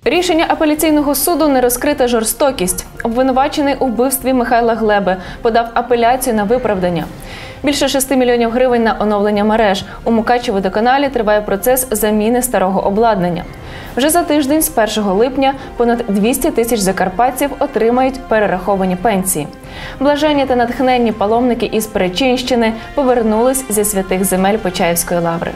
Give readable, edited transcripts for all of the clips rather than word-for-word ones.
Рішення апеляційного суду не розкрита жорстокість. Обвинувачений у вбивстві Михайла Глеби подав апеляцію на виправдання. Більше 6 мільйонів гривень на оновлення мереж. У Мукачевводоканалі триває процес заміни старого обладнання. Вже за тиждень, з 1 липня, понад 200 тисяч закарпатців отримають перераховані пенсії. Блаженні та натхненні паломники із Перечинщини повернулись зі святих земель Почаївської лаври.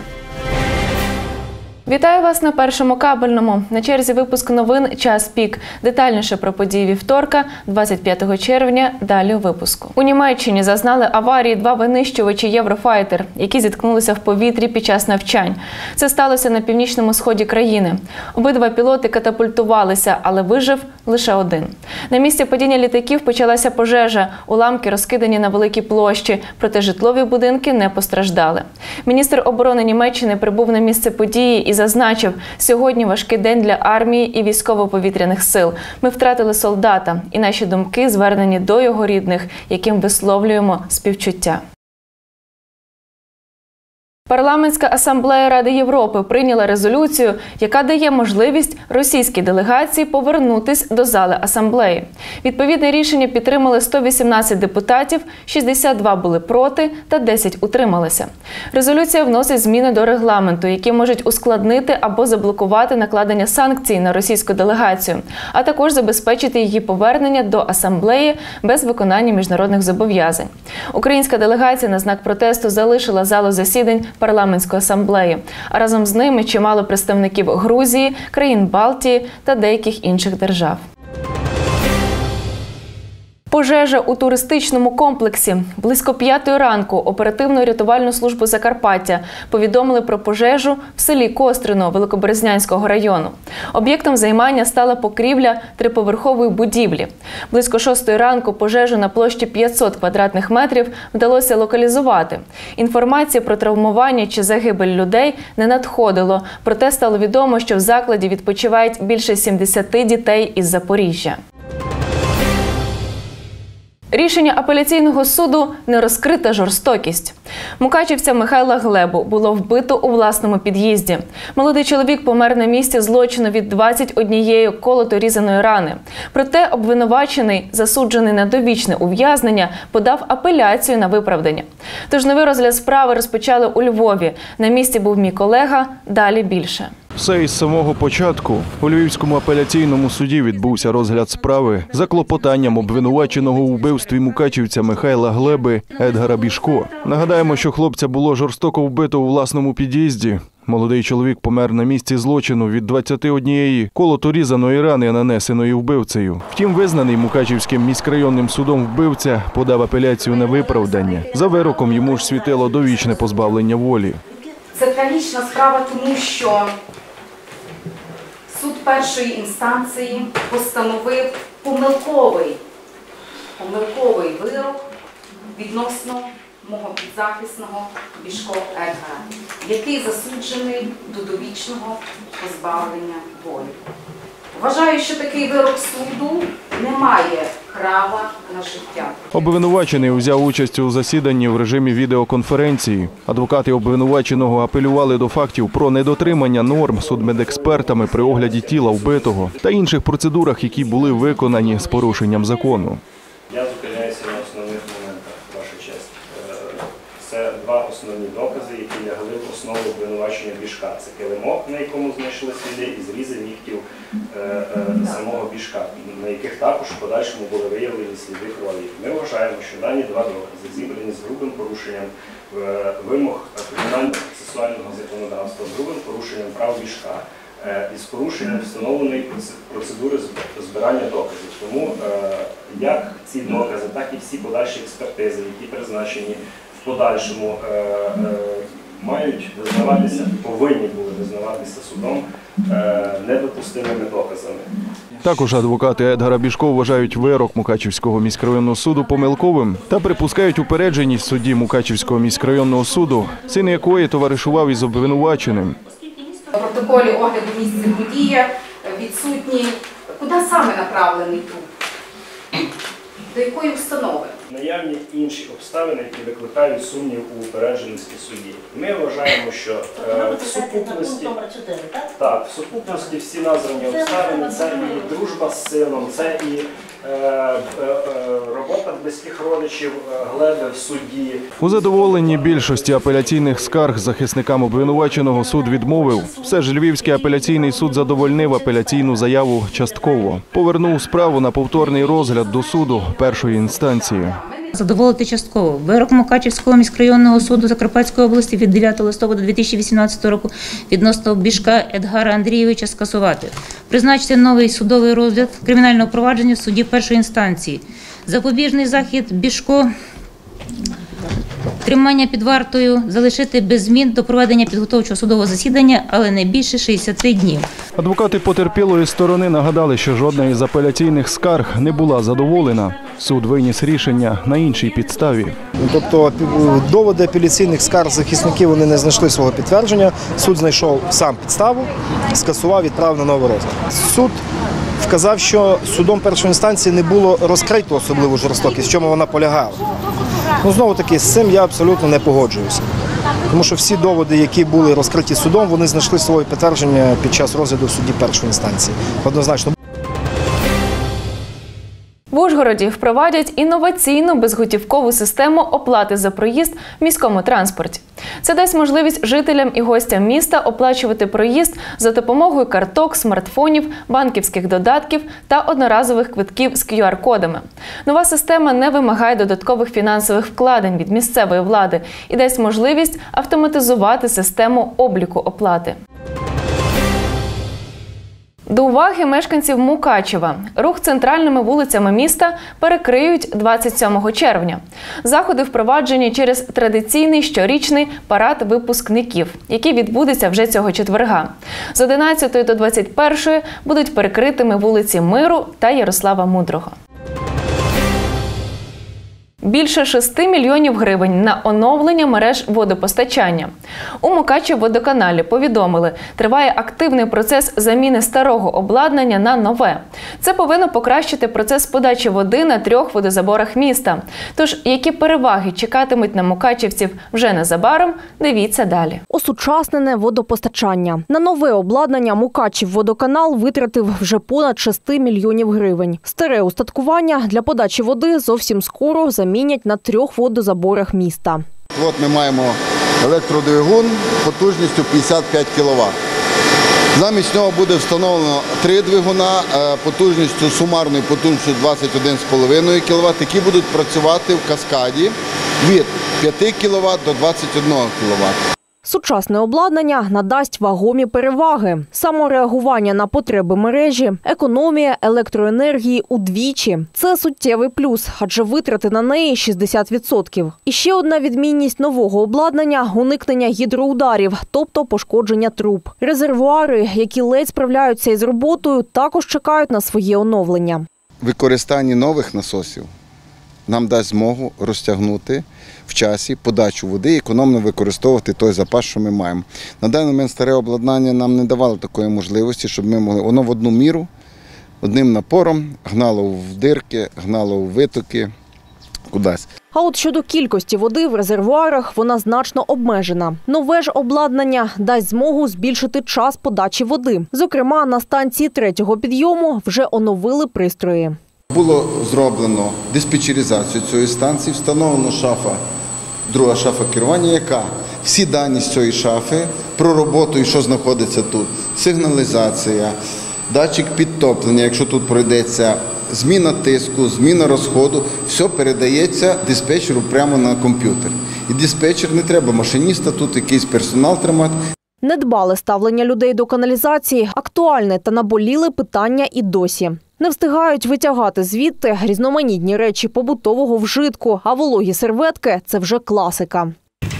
Вітаю вас на Першому кабельному. На черзі випуск новин «Час пік». Детальніше про події вівторка, 25 червня, далі у випуску. У Німеччині зазнали аварії два винищувачі «Єврофайтер», які зіткнулися в повітрі під час навчань. Це сталося на північному сході країни. Обидва пілоти катапультувалися, але вижив лише один. На місці падіння літаків почалася пожежа. Уламки розкидані на великій площі, проте житлові будинки не постраждали. Міністр оборони Німеччини прибув на місце події і зазначив, сьогодні важкий день для армії і військово-повітряних сил. Ми втратили солдата, і наші думки звернені до його рідних, яким висловлюємо співчуття. Парламентська асамблея Ради Європи прийняла резолюцію, яка дає можливість російській делегації повернутись до зали асамблеї. Відповідне рішення підтримали 118 депутатів, 62 були проти та 10 утрималися. Резолюція вносить зміни до регламенту, які можуть ускладнити або заблокувати накладення санкцій на російську делегацію, а також забезпечити її повернення до асамблеї без виконання міжнародних зобов'язань. Українська делегація на знак протесту залишила залу засідань парламентської асамблеї, а разом з ними чимало представників Грузії, країн Балтії та деяких інших держав. Пожежа у туристичному комплексі. Близько 5-ї ранку оперативно-рятувальну службу Закарпаття повідомили про пожежу в селі Кострино Великоберезнянського району. Об'єктом займання стала покрівля триповерхової будівлі. Близько 6-ї ранку пожежу на площі 500 квадратних метрів вдалося локалізувати. Інформації про травмування чи загибель людей не надходило, проте стало відомо, що в закладі відпочивають більше 70 дітей із Запоріжжя. Рішення апеляційного суду не розкрита жорстокість. Мукачівця Михайла Глебу було вбито у власному під'їзді. Молодий чоловік помер на місці злочину від 21 колото-різаної рани. Проте обвинувачений, засуджений на довічне ув'язнення, подав апеляцію на виправдання. Тож новий розгляд справи розпочали у Львові. На місці був мій колега, далі більше. Все із самого початку. У Львівському апеляційному суді відбувся розгляд справи за клопотанням обвинуваченого у вбивстві мукачівця Михайла Глеби Едгара Бішко. Нагадаємо, що хлопця було жорстоко вбито у власному під'їзді. Молодий чоловік помер на місці злочину від 21 колото-різаної рани, нанесеної вбивцею. Втім, визнаний Мукачівським міськрайонним судом вбивця подав апеляцію на виправдання. За вироком йому ж світило довічне позбавлення волі. Це трагічна справа, тому що суд першої інстанції постановив помилковий вирок відносно мого підзахисного Бішко Едгара, який засуджений до довічного позбавлення волі. Вважаю, що такий вирок суду не має права на життя. Обвинувачений взяв участь у засіданні в режимі відеоконференції. Адвокати обвинуваченого апелювали до фактів про недотримання норм судмедекспертами при огляді тіла вбитого та інших процедурах, які були виконані з порушенням закону. Я зупиняюся на основних моментах, ваша честь. Це два основні докази, які лягли в основу обвинувачення Бішка. Це килимок, на якому знайшли сліди, і зрізи нігтів самого Бішка, на яких також в подальшому були виявлені сліди крові. Ми вважаємо, що дані два докази зібрані з грубим порушенням вимог кримінально-процесуального законодавства, з грубим порушенням прав Бішка і з порушенням встановленої процедури збирання доказів. Тому як ці докази, так і всі подальші експертизи, які призначені в подальшому, мають визнаватися, повинні були визнаватися судом недопустимими доказами. Також адвокати Едгара Бішко вважають вирок Мукачівського міськрайонного суду помилковим та припускають упередженість судді Мукачівського міськрайонного суду, син якої товаришував із обвинуваченим. В протоколі огляду місця події відсутні, куди саме направлений труп, до якої установи. наявні інші обставини, які викликають сумнів у упередженості судді. Ми вважаємо, що в сукупності, в сукупності всі названі обставини – це і дружба з сином, це і робота близьких родичів Глеби в суді. У задоволенні більшості апеляційних скарг захисникам обвинуваченого суд відмовив. Все ж Львівський апеляційний суд задовольнив апеляційну заяву частково. Повернув справу на повторний розгляд до суду першої інстанції. Задоволити частково. Вирок Мукачівського міськрайонного суду Закарпатської області від 9 листопада 2018 року відносно Бішка Едгара Андрійовича скасувати. Призначити новий судовий розгляд кримінального провадження в суді першої інстанції. Запобіжний захід Бішко, тримання під вартою, залишити без змін до проведення підготовчого судового засідання, але не більше 60 днів. Адвокати потерпілої сторони нагадали, що жодна із апеляційних скарг не була задоволена. Суд виніс рішення на іншій підставі. Тобто доводи апеляційних скарг захисників вони не знайшли свого підтвердження. Суд знайшов сам підставу, скасував, відправив на новий розгляд. Суд вказав, що судом першої інстанції не було розкрито особливу жорстокість, в чому вона полягала. Знову таки, з цим я абсолютно не погоджуюся. Тому що всі доводи, які були розкриті судом, вони знайшли своє підтвердження під час розгляду в суді першої інстанції. Однозначно. В Ужгороді впровадять інноваційну безготівкову систему оплати за проїзд в міському транспорті. Це дасть можливість жителям і гостям міста оплачувати проїзд за допомогою карток, смартфонів, банківських додатків та одноразових квитків з QR-кодами. Нова система не вимагає додаткових фінансових вкладень від місцевої влади і дасть можливість автоматизувати систему обліку оплати. До уваги мешканців Мукачева. Рух центральними вулицями міста перекриють 27 червня. Заходи впроваджені через традиційний щорічний парад випускників, який відбудеться вже цього четверга. З 11 до 21 будуть перекритими вулиці Миру та Ярослава Мудрого. Більше 6 мільйонів гривень на оновлення мереж водопостачання. У Мукачівводоканалі повідомили, триває активний процес заміни старого обладнання на нове. Це повинно покращити процес подачі води на 3 водозаборах міста. Тож, які переваги чекатимуть на мукачівців вже незабаром, дивіться далі. Осучаснене водопостачання. На нове обладнання Мукачівводоканал витратив вже понад 6 мільйонів гривень. Старе устаткування для подачі води зовсім скоро замінять на 3 водозаборах міста. От ми маємо електродвигун потужністю 55 кВт. Замість нього буде встановлено 3 двигуна сумарною потужністю 21,5 кВт, які будуть працювати в каскаді від 5 кВт до 21 кВт. Сучасне обладнання надасть вагомі переваги. Самореагування на потреби мережі, економія електроенергії удвічі. Це суттєвий плюс, адже витрати на неї 60%. І ще одна відмінність нового обладнання – уникнення гідроударів, тобто пошкодження труб. Резервуари, які ледь справляються із роботою, також чекають на своє оновлення. Використання нових насосів нам дасть змогу розтягнути в часі подачу води і економно використовувати той запас, що ми маємо. На даний момент старе обладнання нам не давало такої можливості, щоб ми могли, воно в одну міру, одним напором гнало в дирки, гнало в витоки, кудись. А от щодо кількості води в резервуарах, вона значно обмежена. Нове ж обладнання дасть змогу збільшити час подачі води. Зокрема, на станції 3-го підйому вже оновили пристрої. Було зроблено диспетчеризацію цієї станції, встановлена шафа, друга шафа керування, яка всі дані з цієї шафи про роботу і що знаходиться тут, сигналізація, датчик підтоплення, якщо тут пройдеться, зміна тиску, зміна розходу, все передається диспетчеру прямо на комп'ютер. І диспетчер не треба машиніста, тут якийсь персонал тримати. Недбале ставлення людей до каналізації – актуальне та наболіле питання і досі. Не встигають витягати звідти різноманітні речі побутового вжитку, а вологі серветки – це вже класика.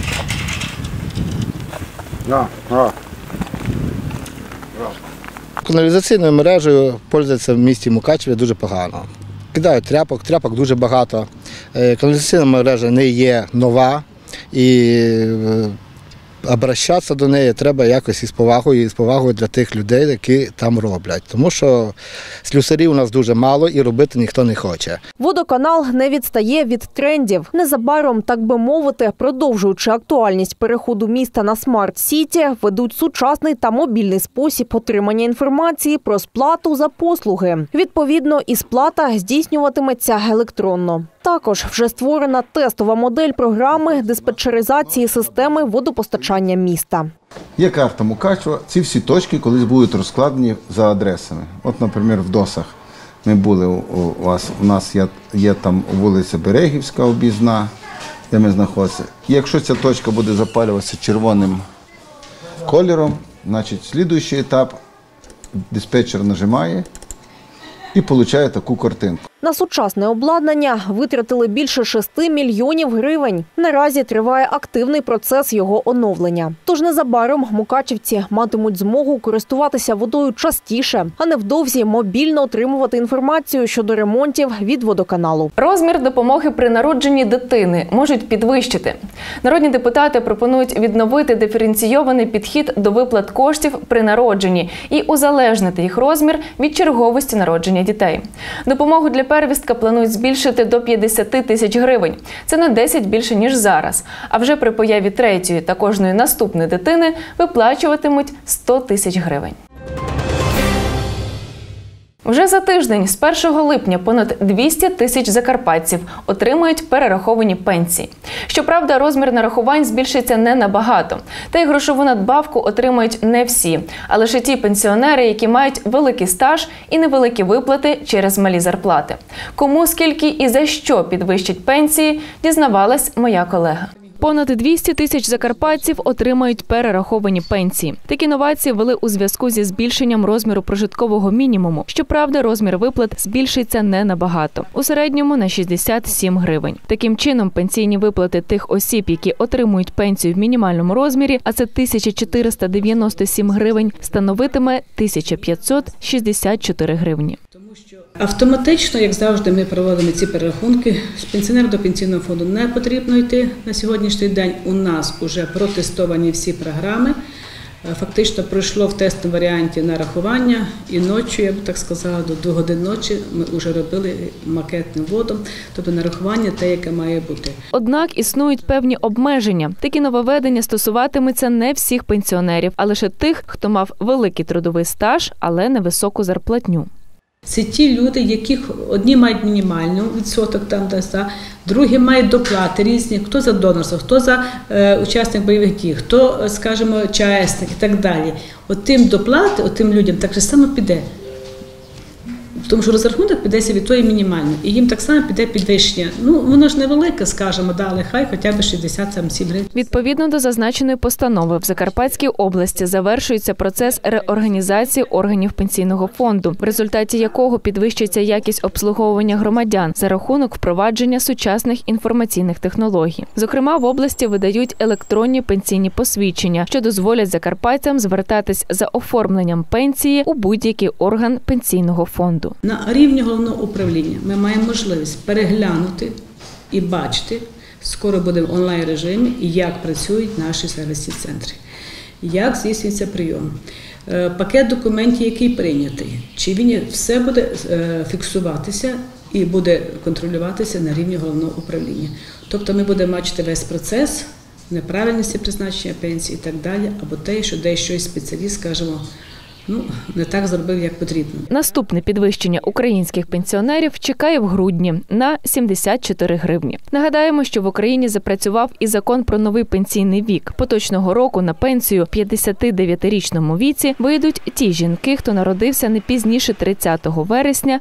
Каналізаційною мережею пользуються в місті Мукачеві дуже погано. Кидають тряпок дуже багато. Каналізаційна мережа не є нова і обращатися до неї треба якось із повагою для тих людей, які там роблять. Тому що слюсарів у нас дуже мало і робити ніхто не хоче. Водоканал не відстає від трендів. Незабаром, так би мовити, продовжуючи актуальність переходу міста на смарт-сіті, ведуть сучасний та мобільний спосіб отримання інформації про сплату за послуги. Відповідно, і сплата здійснюватиметься електронно. Також вже створена тестова модель програми диспетчеризації системи водопостачання міста. Є карта Мукачева, ці всі точки колись будуть розкладені за адресами. От, наприклад, в Досах ми були, у нас є там вулиця Берегівська об'їзна, де ми знаходимося. І якщо ця точка буде запалюватися червоним кольором, значить, слідуючий етап диспетчер нажимає і отримує таку картинку. На сучасне обладнання витратили більше 6 мільйонів гривень. Наразі триває активний процес його оновлення. Тож незабаром мукачівці матимуть змогу користуватися водою частіше, а невдовзі мобільно отримувати інформацію щодо ремонтів від водоканалу. Розмір допомоги при народженні дитини можуть підвищити. Народні депутати пропонують відновити диференційований підхід до виплат коштів при народженні і узалежнити їх розмір від черговості народження дітей. Допомогу для первістка планують збільшити до 50 тисяч гривень. Це на 10 більше, ніж зараз. А вже при появі третьої та кожної наступної дитини виплачуватимуть 100 тисяч гривень. Вже за тиждень, з 1 липня, понад 200 тисяч закарпатців отримають перераховані пенсії. Щоправда, розмір нарахувань збільшиться не набагато. Та й грошову надбавку отримають не всі, а лише ті пенсіонери, які мають великий стаж і невеликі виплати через малі зарплати. Кому, скільки і за що підвищать пенсії, дізнавалась моя колега. Понад 200 тисяч закарпатців отримають перераховані пенсії. Такі новації ввели у зв'язку зі збільшенням розміру прожиткового мінімуму. Щоправда, розмір виплат збільшиться не набагато. У середньому на 67 гривень. Таким чином, пенсійні виплати тих осіб, які отримують пенсію в мінімальному розмірі, а це 1497 гривень, становитиме 1564 гривні. Автоматично, як завжди, ми проводимо ці перерахунки. З пенсіонера до пенсійного фонду не потрібно йти. На сьогоднішній день у нас вже протестовані всі програми. Фактично пройшло в тестовому варіанті нарахування і ночі, я б так сказала, до 2 годин ночі ми вже робили макетним вводом, тобто нарахування те, яке має бути. Однак існують певні обмеження. Такі нововведення стосуватимуться не всіх пенсіонерів, а лише тих, хто мав великий трудовий стаж, але невисоку зарплатню. Це ті люди, яких одні мають мінімальний відсоток, другі мають доплати різні, хто за донорство, хто за учасник бойових дій, хто, скажімо, ЧАЕСник і так далі. От тим доплати, от тим людям так само піде. Тому що розрахунок підеться від тої мінімальної. І їм так само піде підвищення. Воно ж невелике, скажімо, але хай хоча б 67 гривень. Відповідно до зазначеної постанови, в Закарпатській області завершується процес реорганізації органів пенсійного фонду, в результаті якого підвищується якість обслуговування громадян за рахунок впровадження сучасних інформаційних технологій. Зокрема, в області видають електронні пенсійні посвідчення, що дозволять закарпатцям звертатись за оформленням пенсії у будь-який орган пенсійного фонду. На рівні головного управління ми маємо можливість переглянути і бачити, скоро буде в онлайн-режимі, як працюють наші сервісні центри, як здійснюється прийом, пакет документів, який прийнятий, чи він все буде фіксуватися і буде контролюватися на рівні головного управління. Тобто ми будемо бачити весь процес, неправильності призначення пенсії і так далі, або те, що десь щось спеціаліст, скажімо, не так зробив, як потрібно. Наступне підвищення українських пенсіонерів чекає в грудні на 74 гривні. Нагадаємо, що в Україні запрацював і закон про новий пенсійний вік. Поточного року на пенсію в 59-річному віці вийдуть ті жінки, хто народився не пізніше 30 вересня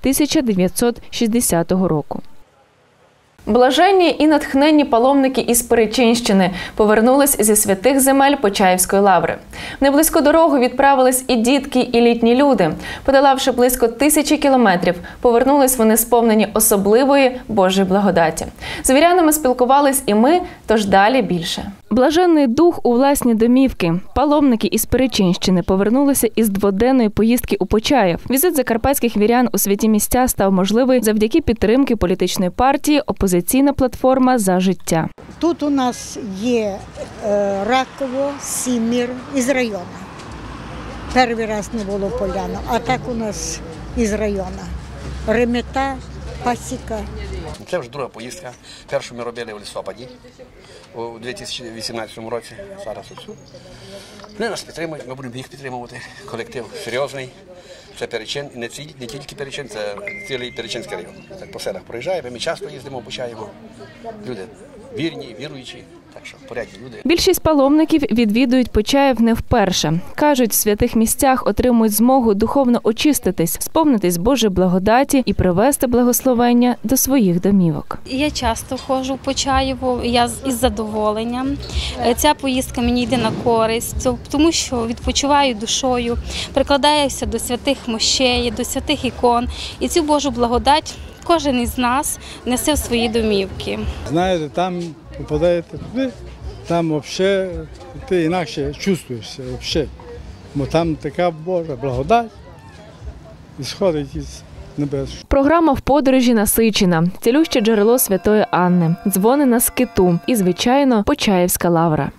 1960 року. Блаженні і натхненні паломники із Перечинщини повернулись зі святих земель Почаївської лаври. В неблизьку дорогу відправились і дітки, і літні люди. Подолавши близько 1000 кілометрів, повернулись вони сповнені особливої Божої благодаті. З вірянами спілкувались і ми, тож далі більше. Блаженний дух у власні домівки. Паломники із Перечинщини повернулися із дводенної поїздки у Почаїв. Візит закарпатських вірян у святі місця став можливий завдяки підтримки політичної партії «Опозиційна платформа за життя». Тут у нас є Раково, Сімір із району. Перший раз не було поляну, а так у нас із району. Ремета, Пасіка. Це вже друга поїздка. Першу ми робили у листопаді у 2018 році. Зараз оцю. Вони нас підтримують, ми будемо їх підтримувати. Колектив серйозний. Це Перечин, і не тільки Перечин, це цілий Перечинський район. Так по селах проїжджаємо, ми часто їздимо, Почаєво. Люди вірні, віруючі. Так що порядні люди. Більшість паломників відвідують Почаїв не вперше. Кажуть, в святих місцях отримують змогу духовно очиститись, сповнитись Божої благодаті і привести благословення до своїх домівок. Я часто ходжу в Почаєво, я із задоволенням. Ця поїздка мені йде на користь, тому що відпочиваю душою, прикладаюся до святих мощей, до святих ікон. І цю Божу благодать кожен із нас несе в свої домівки. Знаєте, там попадаєте туди, там взагалі ти інакше чувствуєшся, бо там така Божа благодать і сходить із небес. Програма в подорожі насичена, цілюще джерело Святої Анни, дзвони на скиту і, звичайно, Почаївська лавра.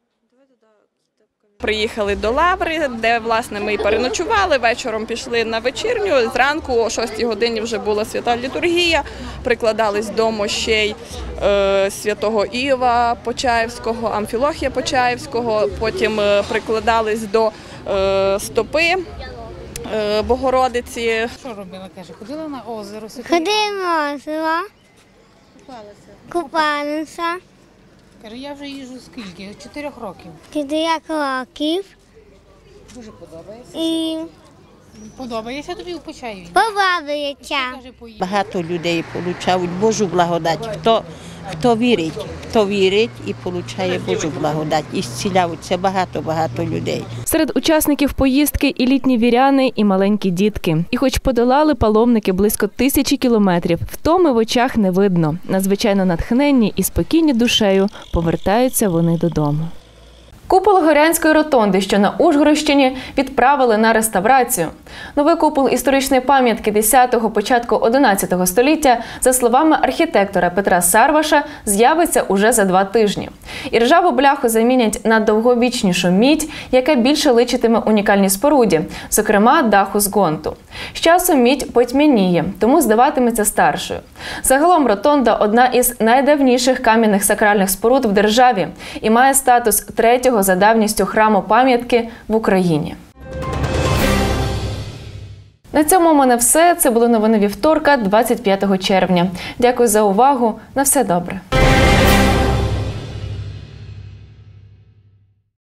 Приїхали до лаври, де, власне, ми і переночували, вечором пішли на вечірню, зранку о 6 годині вже була свята літургія, прикладались до мощей святого Іова Почаївського, Амфілохія Почаївського, потім прикладались до стопи Богородиці. Що робила, каже, ходила на озеро? Ходила на озеро, купалися. Каже, я вже їжджу скільки? 4 років. 4 років. Дуже подобається. І подобається тобі у Почаєві? Подобається. Багато людей отримують Божу благодать. Хто вірить і отримує Божу благодать. І зціляються багато людей. Серед учасників поїздки і літні віряни, і маленькі дітки. І хоч подолали паломники близько 1000 кілометрів, втоми в очах не видно. Надзвичайно натхненні і спокійні душею повертаються вони додому. Купол Горянської ротонди, що на Ужгородщині, відправили на реставрацію. Новий купол історичної пам'ятки 10-го, початку 11-го століття, за словами архітектора Петра Сарваша, з'явиться уже за 2 тижні. І ржаву бляху замінять на довговічнішу мідь, яка більше личитиме унікальній споруді, зокрема даху з гонту. З часом мідь потьмяніє, тому здаватиметься старшою. Загалом ротонда – одна із найдавніших кам'яних сакральних споруд в державі і має статус 3-го за давністю храму пам'ятки в Україні. На цьому у мене все. Це були новини вівторка, 25 червня. Дякую за увагу. На все добре.